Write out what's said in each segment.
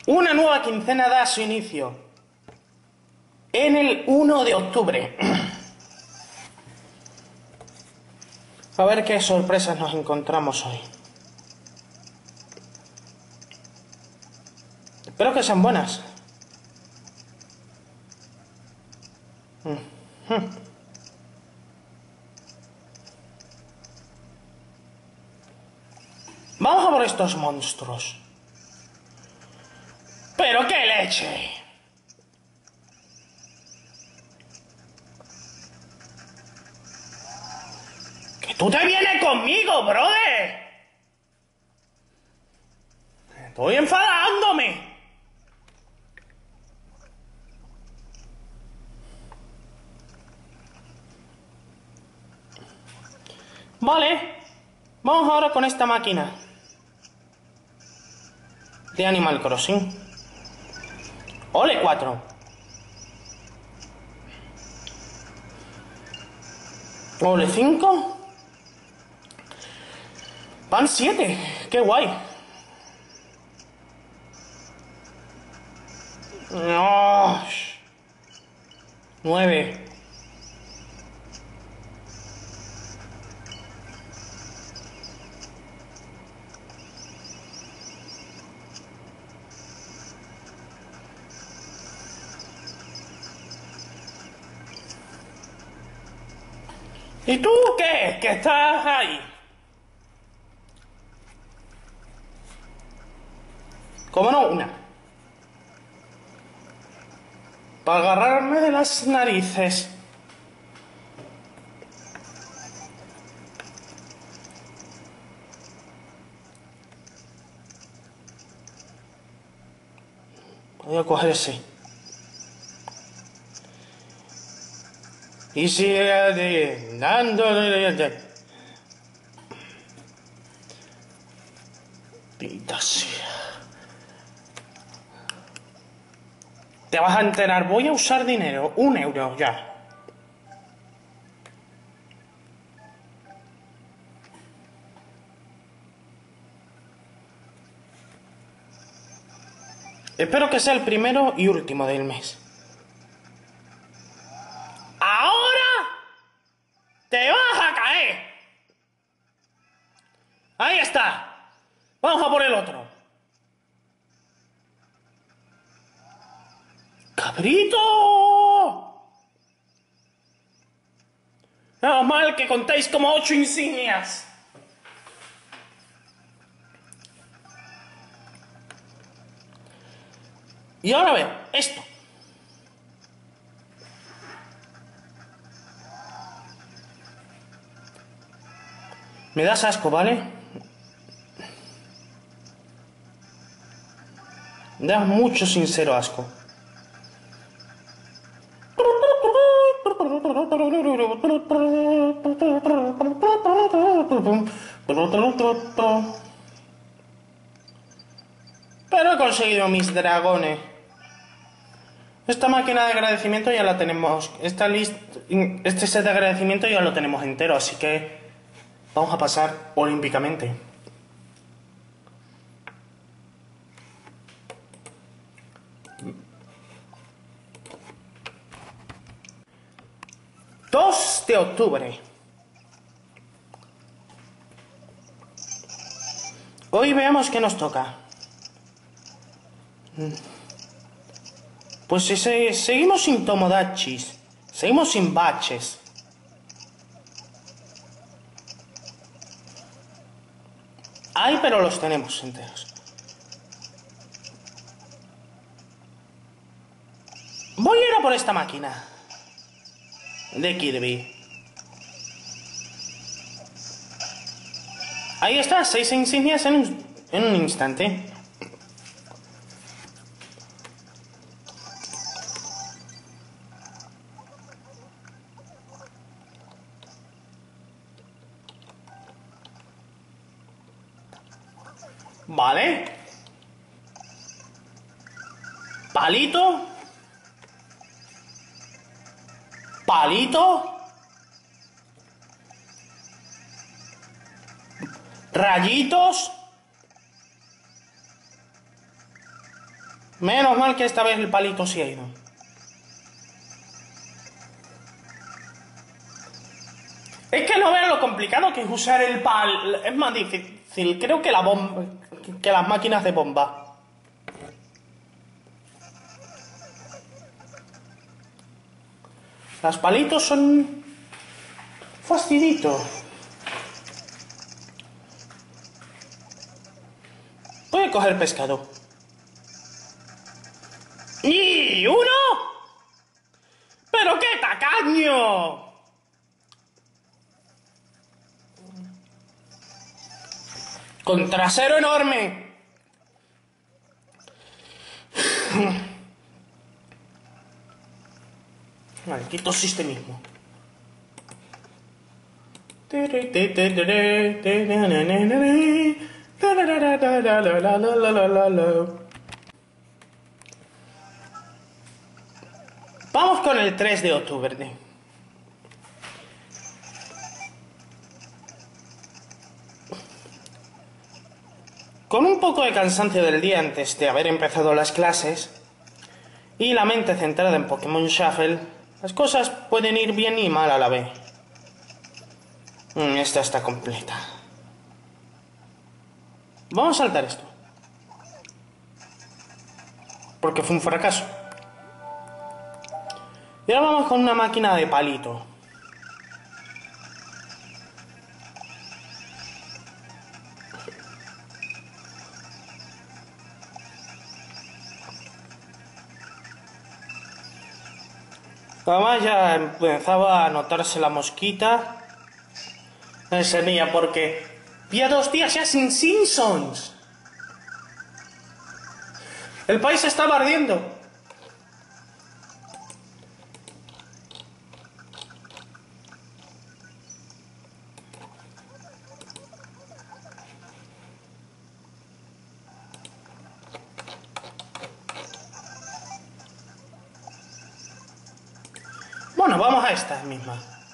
Una nueva quincena da su inicio en el 1 de octubre. A ver qué sorpresas nos encontramos hoy. Espero que sean buenas. Vamos a por estos monstruos. ¡Pero qué leche! ¡Que tú te vienes conmigo, brother! ¡Estoy enfadándome! Vale, vamos ahora con esta máquina de Animal Crossing. Ole 4. Ole 5. Van 7. Qué guay. No. 9. ¿Y tú qué? ¿Que estás ahí? ¿Cómo no? Una. Para agarrarme de las narices. Voy a coger ese. Y sigue dándole. Pita sea. Te vas a enterar. Voy a usar dinero. 1 euro ya. Espero que sea el primero y último del mes. ¡Ahora te vas a caer! Ahí está. Vamos a por el otro. ¡Cabrito! Menos mal que contáis como 8 insignias. Y ahora ve, esto. Me das asco, ¿vale? Me das mucho sincero asco. Pero he conseguido mis dragones. Esta máquina de agradecimiento ya la tenemos. Este set de agradecimiento ya lo tenemos entero, así que vamos a pasar olímpicamente. ...2 de octubre. Hoy veamos qué nos toca. Pues si seguimos sin tomodachis, seguimos sin baches. Hay, pero los tenemos enteros. Voy a ir a por esta máquina de Kirby. Ahí está, 6 insignias en un instante. Vale. Palito. Palito. Rayitos. Menos mal que esta vez el palito sí ha ido. Es que no veo lo complicado que es usar el pal. Es más difícil, creo que la bomba. Que las máquinas de bomba. Los palitos son fastiditos. Voy a coger pescado. ¡Y uno! ¡Pero qué tacaño! Con trasero enorme. Maldito sistemismo. Vamos con el 3 de octubre. Con un poco de cansancio del día antes de haber empezado las clases y la mente centrada en Pokémon Shuffle, las cosas pueden ir bien y mal a la vez. Esta está completa. Vamos a saltar esto. Porque fue un fracaso. Y ahora vamos con una máquina de palito. Además ya empezaba a notarse la mosquita. Ese día porque había 2 días ya sin Simpsons. El país estaba ardiendo. Bueno, vamos a esta misma.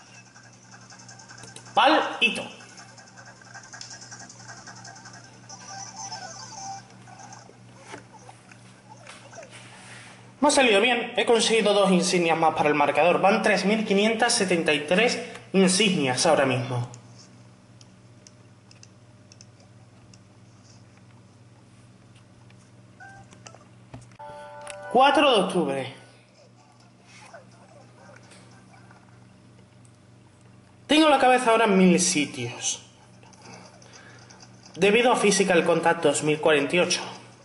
Palito. Me ha salido bien. He conseguido 2 insignias más para el marcador. Van 3.573 insignias ahora mismo. ...4 de octubre... Tengo la cabeza ahora en 1000 sitios. Debido a Physical Contact 2048.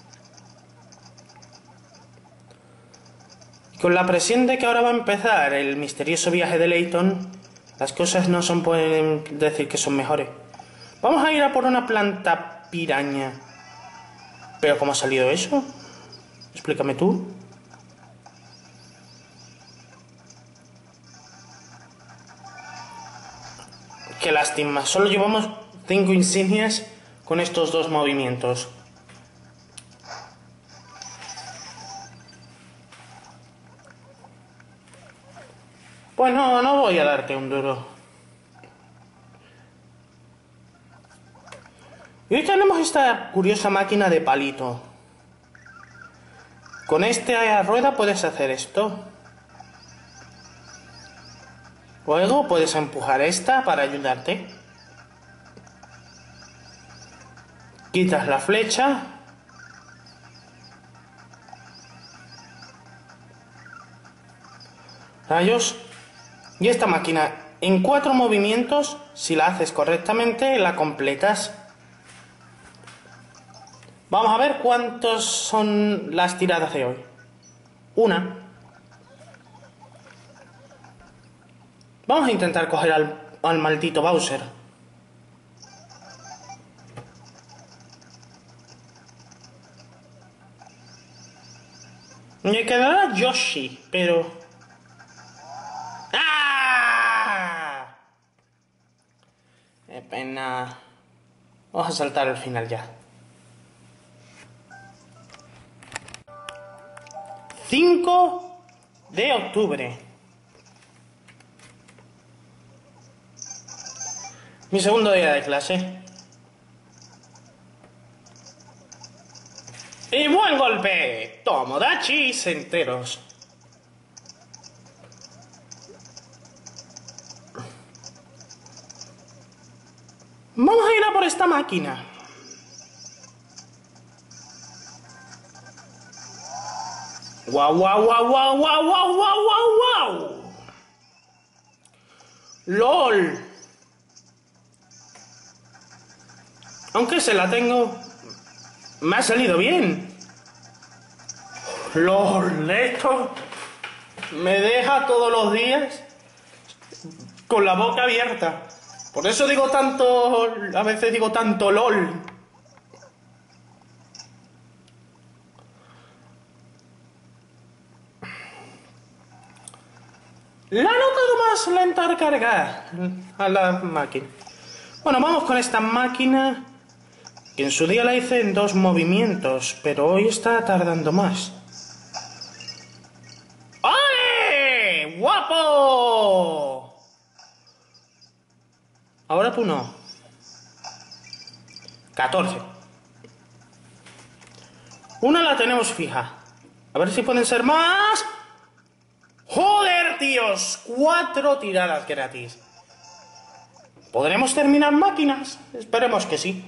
Con la presión de que ahora va a empezar el misterioso viaje de Layton, las cosas no son, pueden decir que son mejores. Vamos a ir a por una planta piraña. ¿Pero cómo ha salido eso? Explícame tú. Qué lástima, solo llevamos 5 insignias con estos 2 movimientos. Pues no voy a darte un duro. Y hoy tenemos esta curiosa máquina de palito. Con esta rueda puedes hacer esto. Luego puedes empujar esta para ayudarte. Quitas la flecha. Rayos. Y esta máquina en 4 movimientos, si la haces correctamente, la completas. Vamos a ver cuántos son las tiradas de hoy. 1. Vamos a intentar coger al maldito Bowser. Me quedará Yoshi, pero... ¡Ah! Qué pena. Vamos a saltar al final ya. 5 de octubre. Mi segundo día de clase. Y buen golpe. Tomodachis enteros. Vamos a ir a por esta máquina. ¡Guau, guau, guau, guau, guau, guau, guau, guau, guau! ¡Lol! Aunque se la tengo, me ha salido bien. ¡Lol! Esto me deja todos los días con la boca abierta. Por eso digo tanto, a veces digo tanto LOL. La he notado más lenta al cargar a la máquina. Bueno, vamos con esta máquina que en su día la hice en 2 movimientos, pero hoy está tardando más. ¡Ole! ¡Guapo! Ahora tú no. 14. Una la tenemos fija. A ver si pueden ser más. ¡Joder, tíos! 4 tiradas gratis. ¿Podremos terminar máquinas? Esperemos que sí.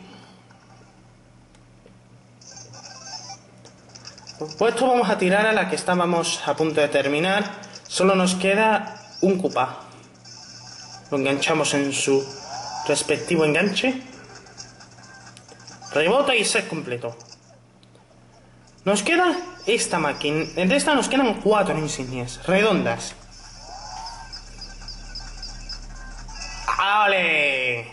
Pues esto vamos a tirar a la que estábamos a punto de terminar. Solo nos queda un Koopa. Lo enganchamos en su respectivo enganche. Rebota y set completo. Nos queda esta máquina. De esta nos quedan 4 insignias redondas. ¡Ale!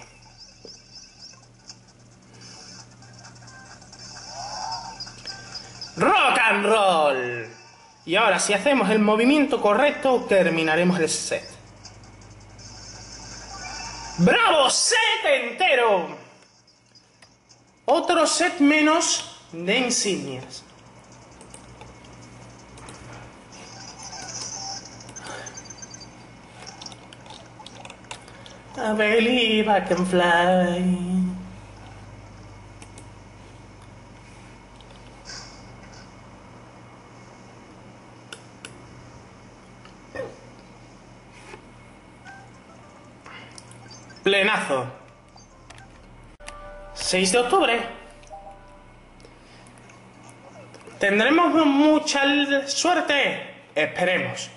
¡Rock and roll! Y ahora, si hacemos el movimiento correcto, terminaremos el set. ¡Bravo! ¡Set entero! Otro set menos de insignias. I believe I can fly. Plenazo. 6 de octubre. ¿Tendremos mucha suerte? Esperemos.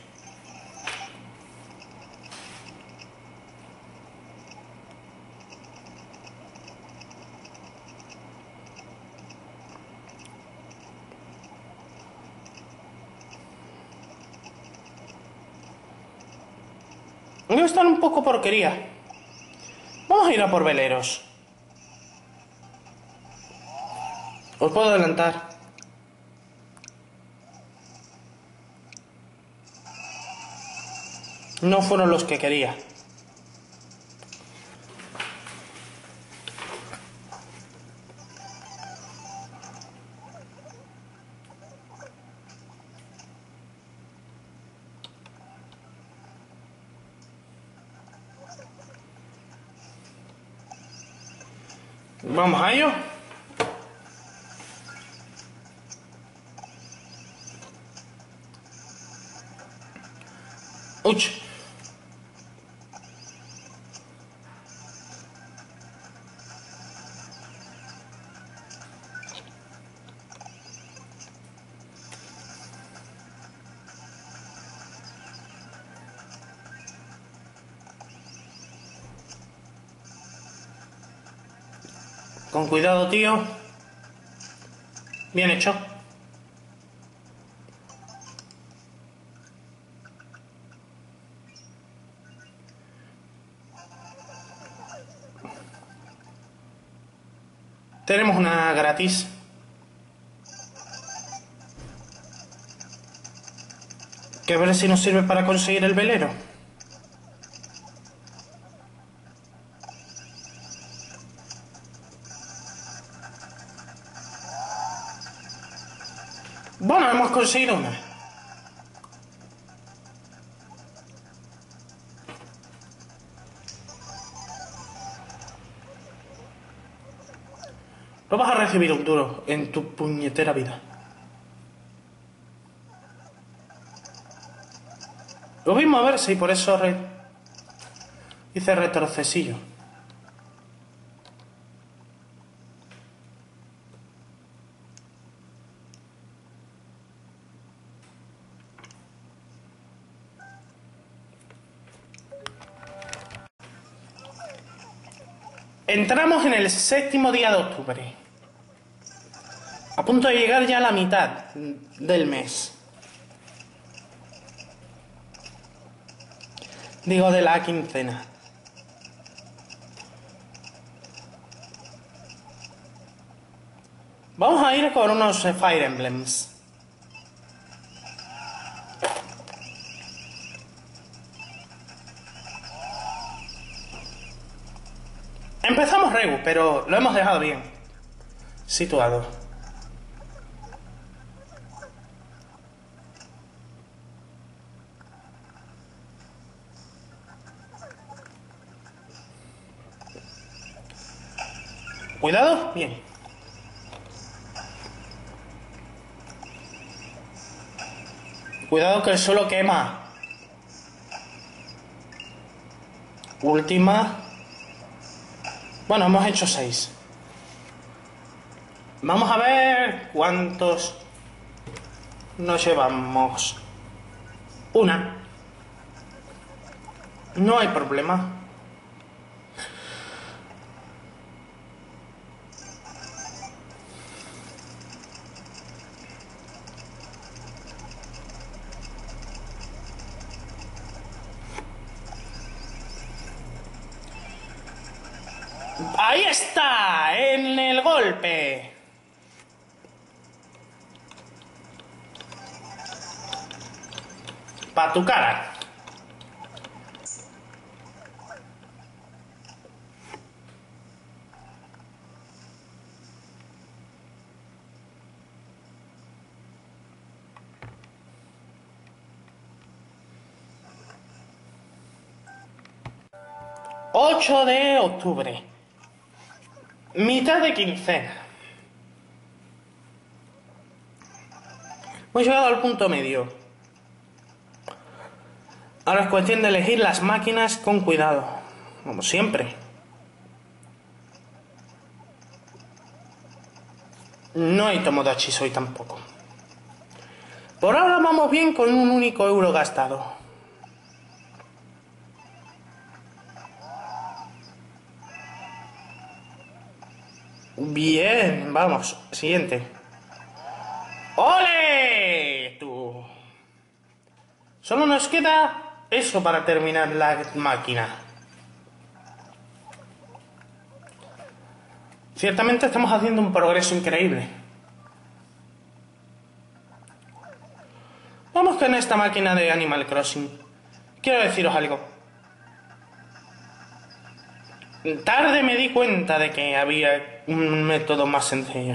No están un poco porquería. Vamos a ir a por veleros. Os puedo adelantar. No fueron los que quería. Vamos a ello. ¡Uch! Con cuidado, tío. Bien hecho. Tenemos una gratis. Que a ver si nos sirve para conseguir el velero. Bueno, hemos conseguido una. No vas a recibir un duro en tu puñetera vida. Lo mismo a ver si por eso hice retrocesillo. Entramos en el 7º día de octubre. A punto de llegar ya a la mitad del mes. Digo, de la quincena. Vamos a ir con unos Fire Emblems. Empezamos Regu, pero lo hemos dejado bien situado. Cuidado, bien. Cuidado que el suelo quema. Última. Bueno, hemos hecho 6. Vamos a ver cuántos nos llevamos. Una. No hay problema. Ahí está, en el golpe. Pa' tu cara. ...8 de octubre... mitad de quincena. Hemos llegado al punto medio. Ahora es cuestión de elegir las máquinas con cuidado, como siempre. No hay Tomodachi hoy tampoco. Por ahora vamos bien con un único euro gastado. Bien, vamos, siguiente. ¡Ole! Tú. Solo nos queda eso para terminar la máquina. Ciertamente estamos haciendo un progreso increíble. Vamos con esta máquina de Animal Crossing. Quiero deciros algo. Tarde me di cuenta de que había un método más sencillo.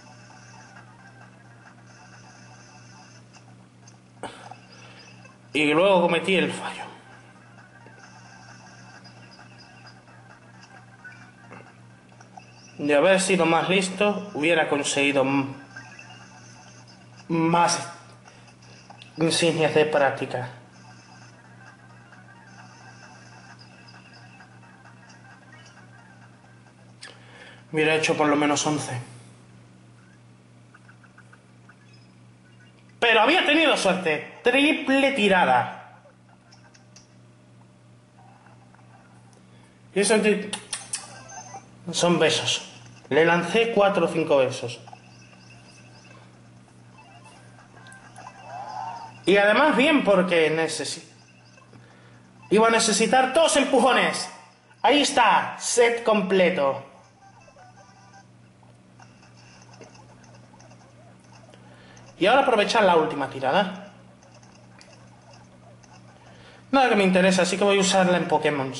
Y luego cometí el fallo. De haber sido más listo, hubiera conseguido más insignias de práctica. Hubiera hecho por lo menos 11. Pero había tenido suerte. Triple tirada. Y eso son besos. Le lancé 4 o 5 besos. Y además bien porque iba a necesitar 2 empujones. Ahí está, set completo. Y ahora aprovechar la última tirada. Nada que me interesa, así que voy a usarla en Pokémon.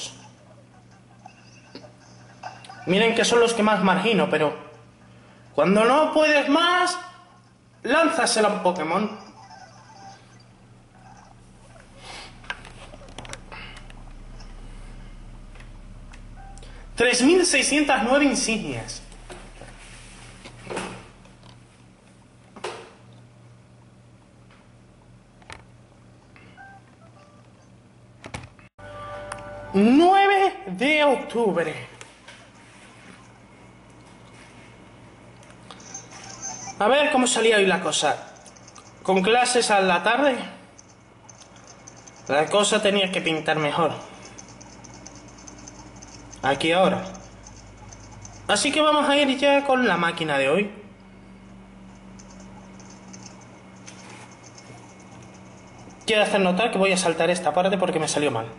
Miren que son los que más margino, pero cuando no puedes más, lánzasela a un Pokémon. $3.609 insignias. 9 de octubre. A ver cómo salía hoy la cosa. Con clases a la tarde, la cosa tenía que pintar mejor. Aquí ahora. Así que vamos a ir ya con la máquina de hoy. Quiero hacer notar que voy a saltar esta parte porque me salió mal.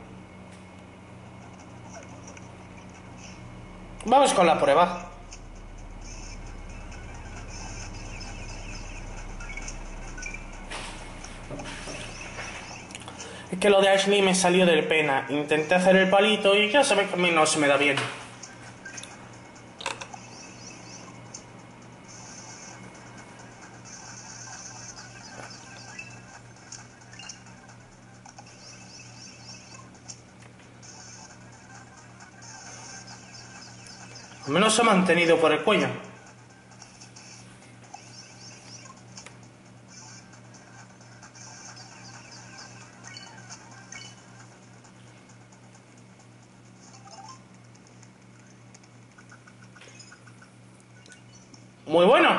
Vamos con la prueba. Es que lo de Ashley me salió del pena. Intenté hacer el palito y ya sabes que a mí no se me da bien. Al menos se ha mantenido por el cuello. Muy bueno.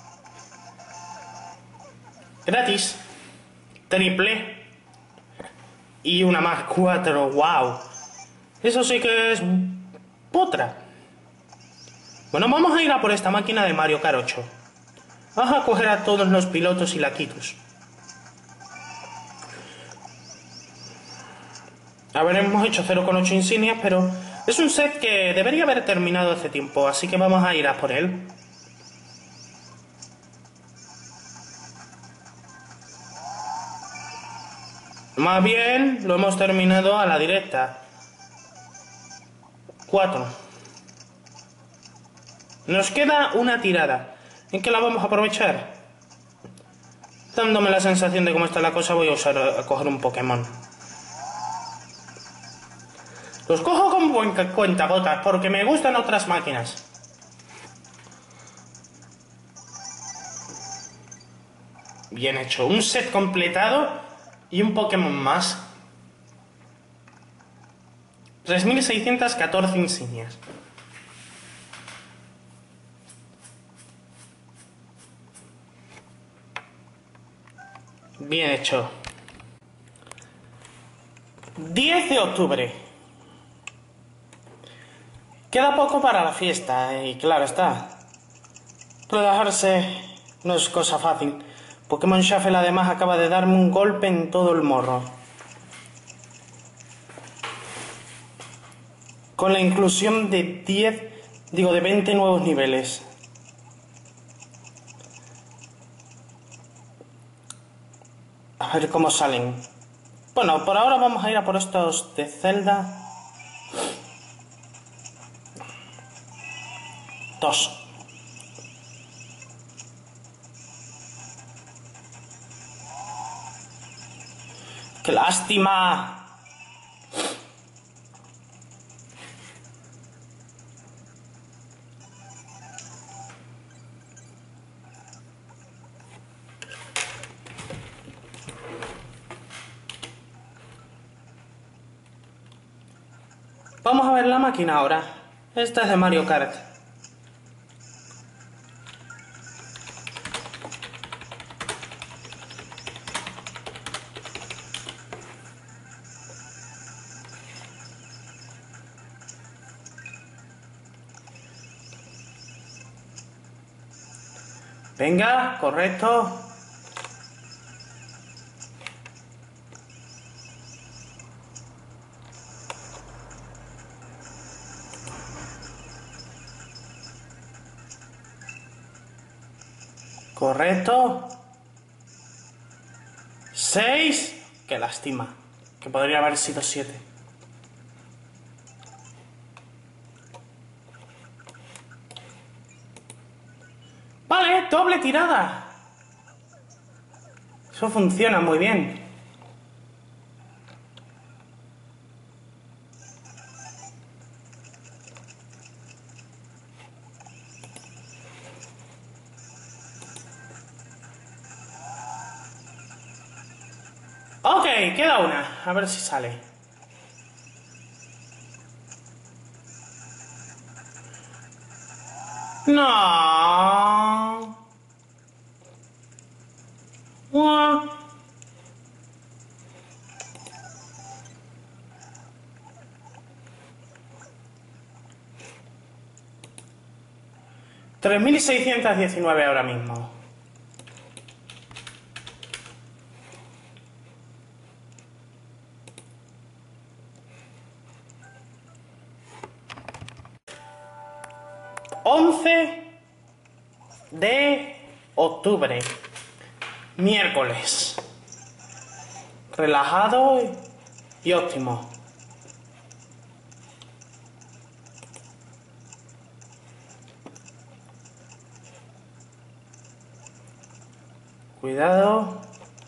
Gratis. Triple. Y una más 4. Wow. Eso sí que es potra. Bueno, vamos a ir a por esta máquina de Mario Kart 8. Vamos a coger a todos los pilotos y laquitos. A ver, hemos hecho 0,8 insignias, pero es un set que debería haber terminado hace tiempo, así que vamos a ir a por él. Más bien, lo hemos terminado a la directa. 4. Nos queda una tirada. ¿En qué la vamos a aprovechar? Dándome la sensación de cómo está la cosa, voy a coger un Pokémon. Los cojo con buen cuentagotas porque me gustan otras máquinas. Bien hecho. Un set completado y un Pokémon más. 3614 insignias. Bien hecho. 10 de octubre. Queda poco para la fiesta y claro está. Relajarse no es cosa fácil. Pokémon Shuffle además acaba de darme un golpe en todo el morro. Con la inclusión de 20 nuevos niveles. A ver cómo salen. Bueno, por ahora vamos a ir a por estos de Zelda. 2. ¡Qué lástima! Vamos a ver la máquina ahora. Esta es de Mario Kart. Venga, correcto. Correcto. 6. Qué lástima. Que podría haber sido 7. Vale, doble tirada. Eso funciona muy bien. Ok, queda una. A ver si sale. No. Guau. 3619 ahora mismo. ...11 de octubre... miércoles. Relajado y óptimo. Cuidado.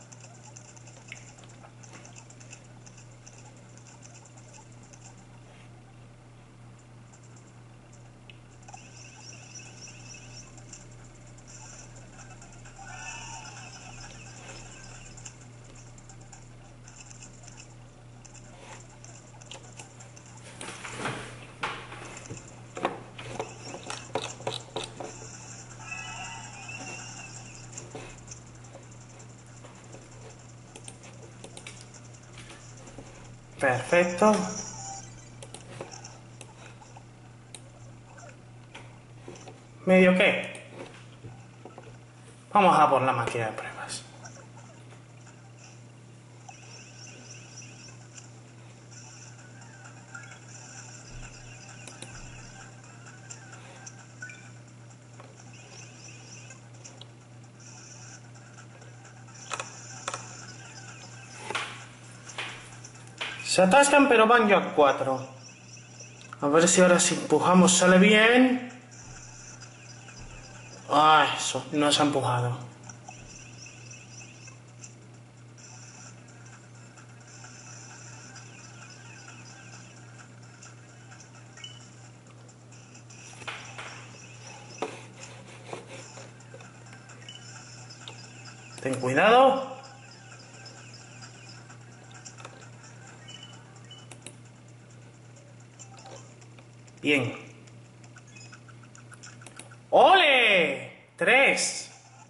Perfecto. ¿Medio qué? Vamos a por la máquina de pruebas. Se atascan, pero van ya a 4. A ver si ahora si empujamos sale bien. Ah, eso, no se ha empujado. Ten cuidado. Bien. ¡Ole! 3.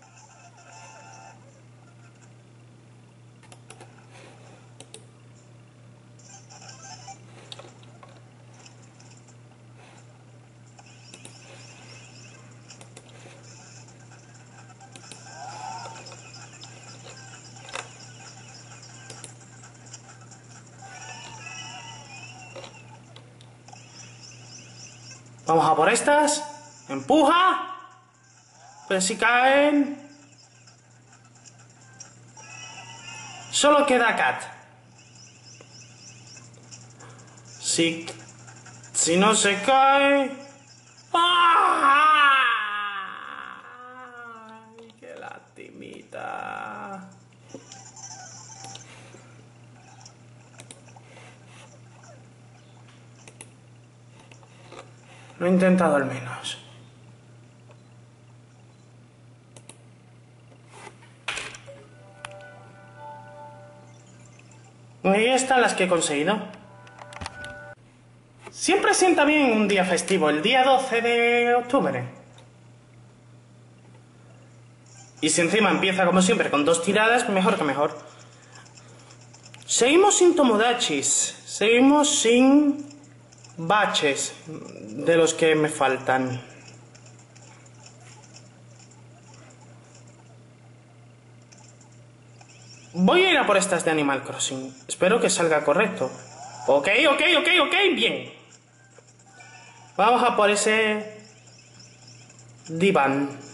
Vamos a por estas. Empuja. Pero si caen. Solo queda Cat. Si no se cae. ¡Ay, qué lastimita! Lo he intentado al menos. Ahí están las que he conseguido. Siempre sienta bien un día festivo, el día 12 de octubre. Y si encima empieza como siempre con 2 tiradas, mejor que mejor. Seguimos sin tomodachis. Seguimos sin baches de los que me faltan. Voy a ir a por estas de Animal Crossing. Espero que salga correcto. Ok, bien. Vamos a por ese diván.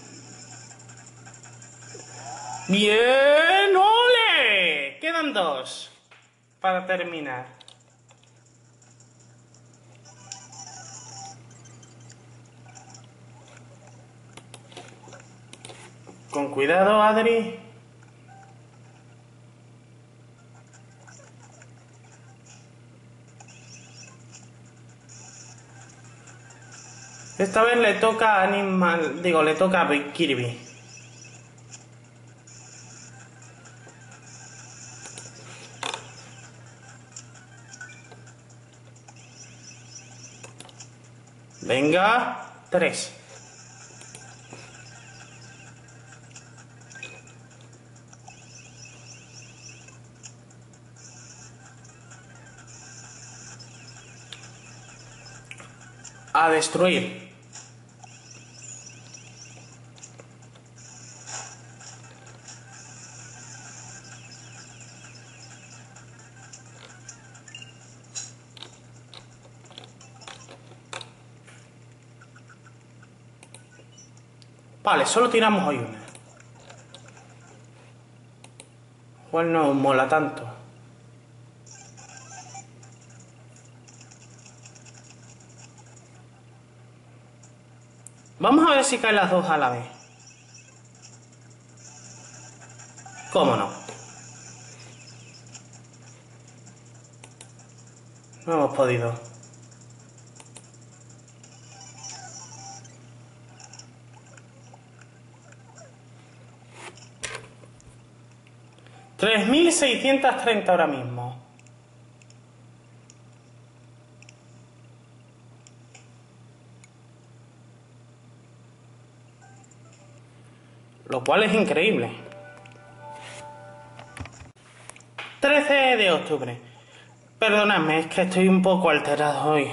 Bien, ole. Quedan 2 para terminar. Con cuidado, Adri. Esta vez le toca a le toca a Kirby. Venga, 3. A destruir. Vale, solo tiramos hoy una. Igual no mola tanto. Vamos a ver si caen las dos a la vez. ¿Cómo no? No hemos podido. $3.630 ahora mismo. Lo cual es increíble. 13 de octubre. Perdonadme, es que estoy un poco alterado hoy.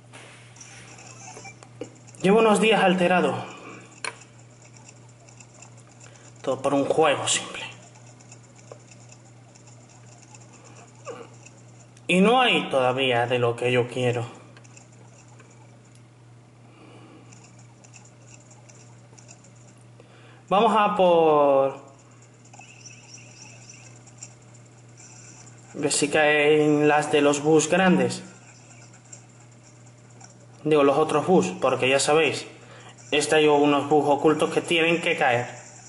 Llevo unos días alterado. Todo por un juego simple. Y no hay todavía de lo que yo quiero. Vamos a por... ver si caen las de los bus grandes. Digo, los otros bus, porque ya sabéis, hay unos bus ocultos que tienen que caer.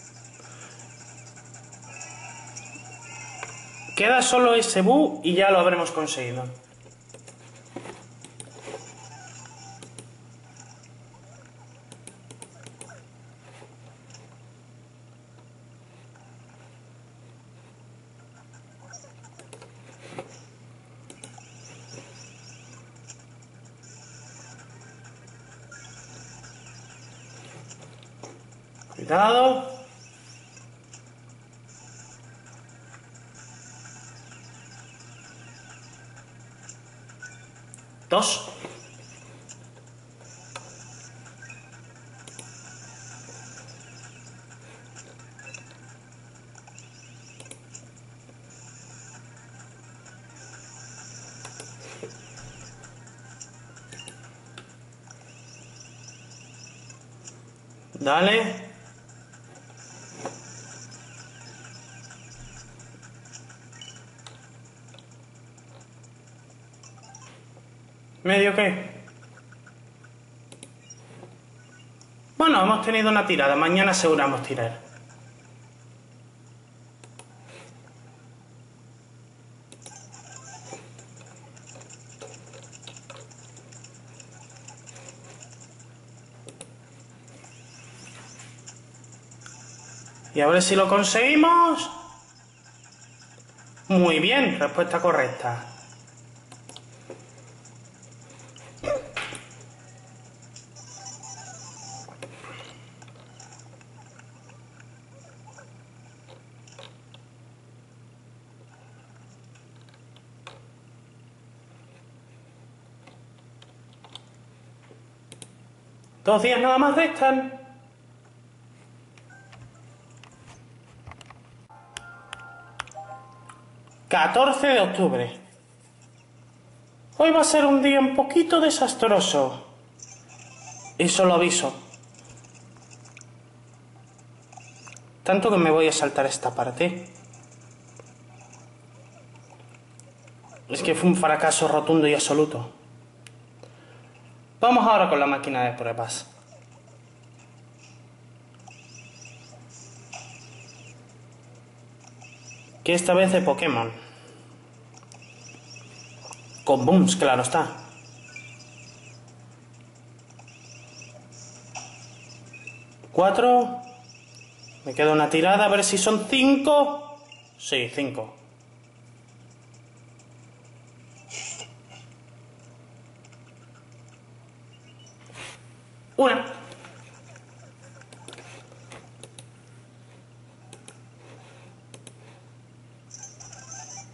Queda solo ese bus y ya lo habremos conseguido. Cuidado. Dos. Dale. ¿Medio qué? Bueno, hemos tenido una tirada. Mañana aseguramos tirar. Y a ver si lo conseguimos. Muy bien, respuesta correcta. Dos días nada más restan. ...14 de octubre. Hoy va a ser un día un poquito desastroso. Eso lo aviso. Tanto que me voy a saltar esta parte. Es que fue un fracaso rotundo y absoluto. Vamos ahora con la máquina de pruebas. Que esta vez de Pokémon. Con booms, claro está. Cuatro. Me queda una tirada, a ver si son 5. Sí, 5. Una.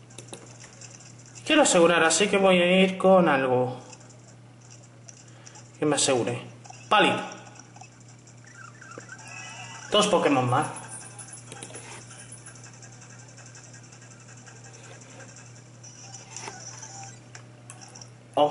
Quiero asegurar, así que voy a ir con algo. Que me asegure. Palito. 2 Pokémon más. Ok.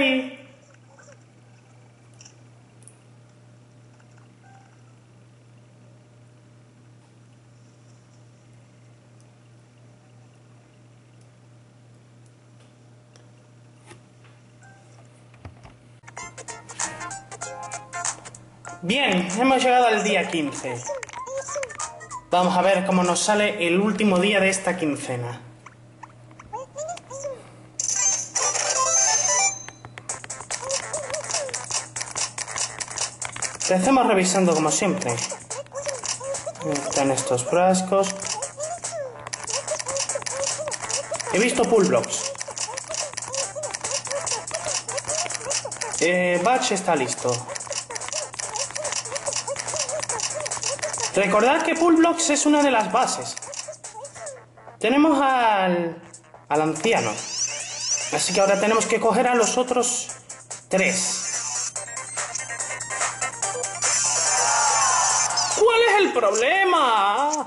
Bien, hemos llegado al día 15. Vamos a ver cómo nos sale el último día de esta quincena. Empecemos revisando como siempre. Están estos frascos. He visto pull blocks. Batch está listo. Recordad que pull blocks es una de las bases. Tenemos al anciano. Así que ahora tenemos que coger a los otros 3. ¿Cuál es el problema?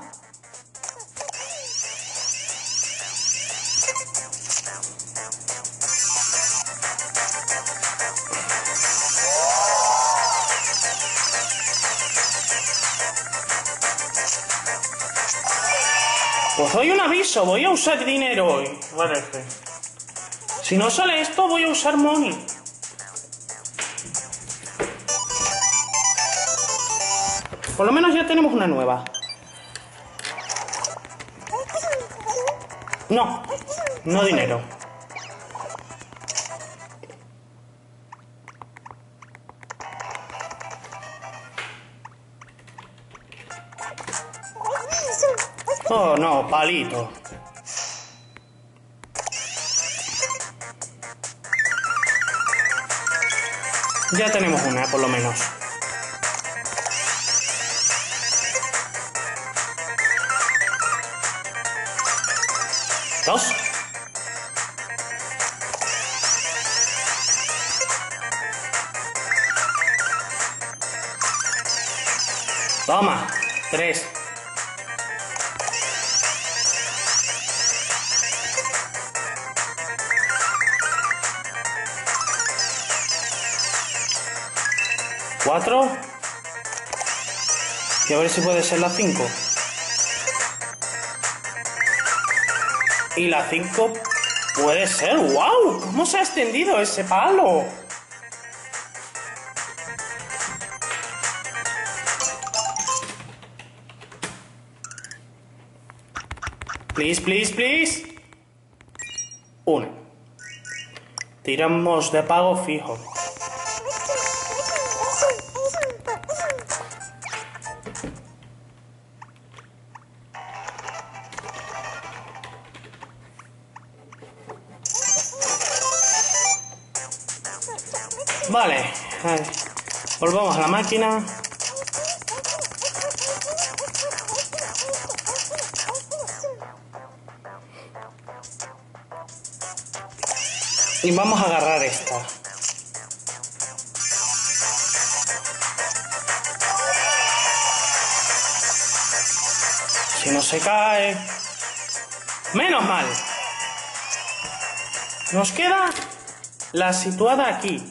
Pues doy un aviso, voy a usar dinero hoy. Parece. Si no sale esto, voy a usar money. Por lo menos ya tenemos una nueva. No dinero. Oh, no, palito. Ya tenemos una, por lo menos. Dos. Toma. 3. ¿4? Y a ver si puede ser la 5. Y la 5 puede ser. ¡Wow! ¿Cómo se ha extendido ese palo? Please, please, please. 1. Tiramos de pago fijo. Vale, volvamos a la máquina. Y vamos a agarrar esta. Si no se cae. ¡Menos mal! Nos queda la situada aquí.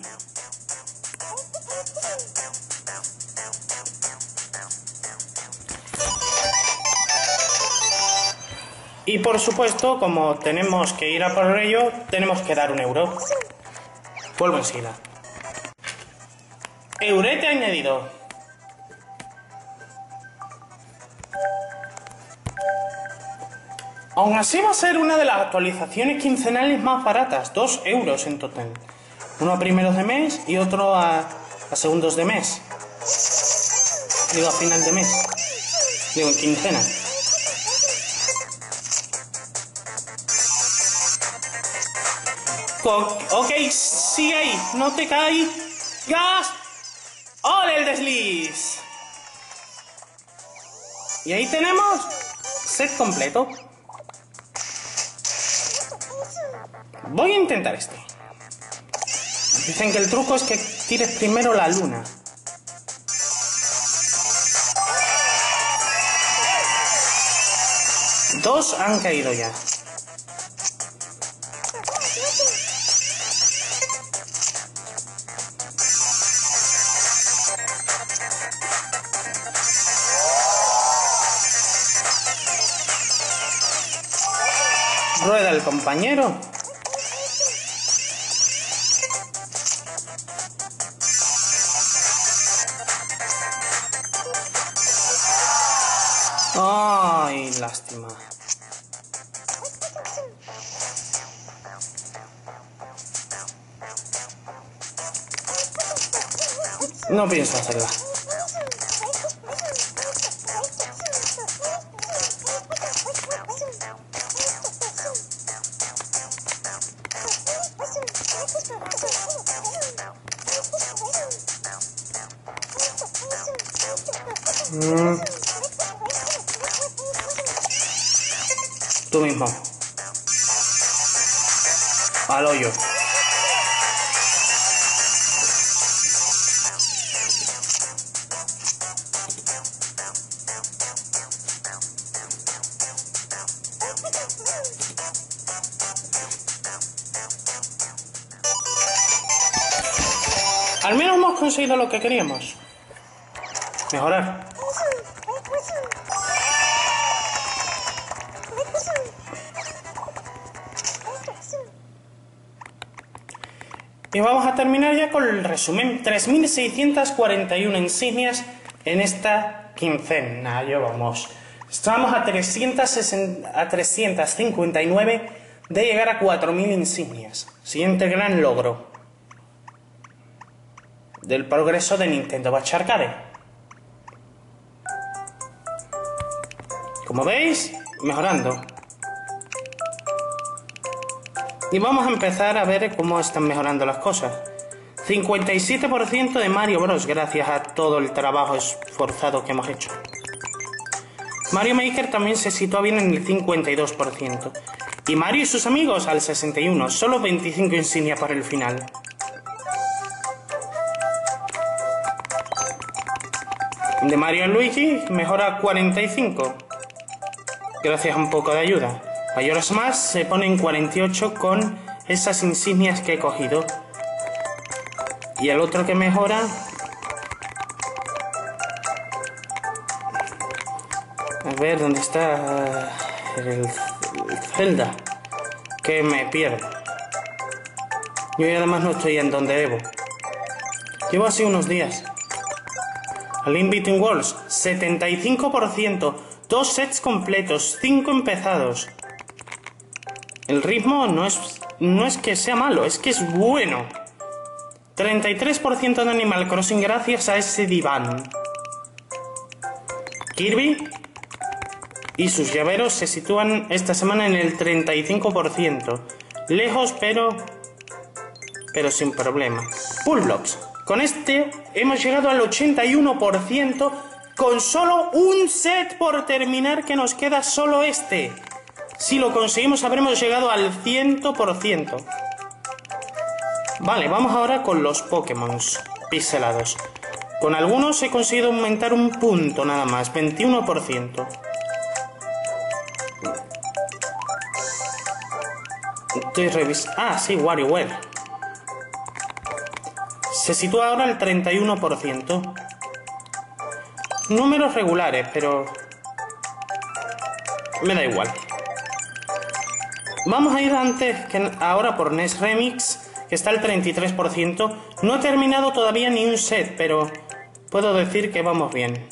Y por supuesto, como tenemos que ir a por ello, tenemos que dar €1. Vuelvo enseguida. Eurete añadido. Aún así va a ser una de las actualizaciones quincenales más baratas, €2 en total. Uno a primeros de mes y otro a segundos de mes. Digo a final de mes. Digo en quincena. Ok, sigue ahí, no te caigas. ¡Ole el desliz! Y ahí tenemos set completo. Voy a intentar este. Dicen que el truco es que tires primero la luna. Dos han caído ya. Rueda el compañero. Ay, lástima. No pienso hacerla. Tú mismo. Al hoyo. Al menos hemos conseguido lo que queríamos. Mejorar. Y vamos a terminar ya con el resumen. 3.641 insignias en esta quincena. Llevamos. Estamos a 359 de llegar a 4.000 insignias. Siguiente gran logro del progreso de Nintendo Batch Arcade. Como veis, mejorando. Y vamos a empezar a ver cómo están mejorando las cosas. 57% de Mario Bros. Gracias a todo el trabajo esforzado que hemos hecho. Mario Maker también se sitúa bien en el 52%. Y Mario y sus amigos al 61%. Solo 25 insignias para el final. De Mario Luigi mejora 45. Gracias a un poco de ayuda. Majora's Mask se pone en 48 con esas insignias que he cogido. Y el otro que mejora... A ver, ¿dónde está el Zelda? Que me pierdo. Yo además no estoy en donde debo. Llevo así unos días. A Link Between Worlds, 75%. 2 sets completos, 5 empezados. El ritmo no es que sea malo, es que es bueno. 33% de Animal Crossing gracias a ese diván. Kirby y sus llaveros se sitúan esta semana en el 35%. Lejos, pero sin problema. Pull Blocks. Con este hemos llegado al 81% con solo un set por terminar, que nos queda solo este. Si lo conseguimos habremos llegado al 100%. Vale, vamos ahora con los Pokémon pixelados. Con algunos he conseguido aumentar un punto nada más, 21%. Estoy revisando... Ah, sí, WarioWare. Se sitúa ahora al 31%. Números regulares, pero... me da igual. Vamos a ir ahora por NES Remix, que está al 33%. No he terminado todavía ni un set, pero puedo decir que vamos bien.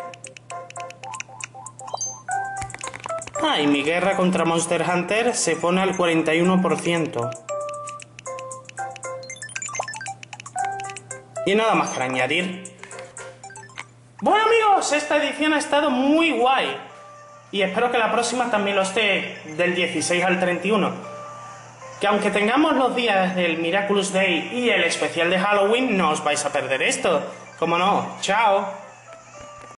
Ah, y mi guerra contra Monster Hunter se pone al 41%. Y nada más que añadir. Bueno amigos, esta edición ha estado muy guay. Y espero que la próxima también lo esté, del 16 al 31. Que aunque tengamos los días del Miraculous Day y el especial de Halloween, no os vais a perder esto. Como no, chao.